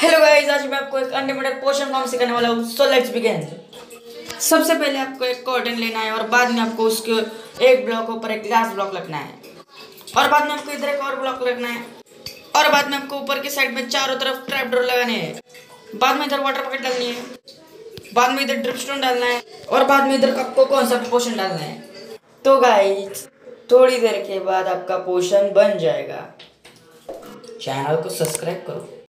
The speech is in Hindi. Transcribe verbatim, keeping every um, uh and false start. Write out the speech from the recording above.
हेलो गाइस, आज मैं आपको एक अनलिमिटेड पोशन फॉर्म सिखाने वाला हूँ। So let's begin. सबसे पहले आपको एक कॉटन लेना है और बाद में आपको उसके एक ब्लॉक ऊपर एक ग्लास ब्लॉक लगना है और बाद में आपको इधर एक और ब्लॉक लगना है और बाद में आपको ऊपर की साइड में चारों तरफ ट्रैप डोर लगाने हैं। बाद में इधर वाटर बकेट डालनी है, बाद में इधर ड्रिप स्टोन डालना है और बाद में इधर आपको कौन सा पोशन डालना है। तो गाइस थोड़ी देर के बाद आपका पोशन बन जाएगा। चैनल को सब्सक्राइब करो।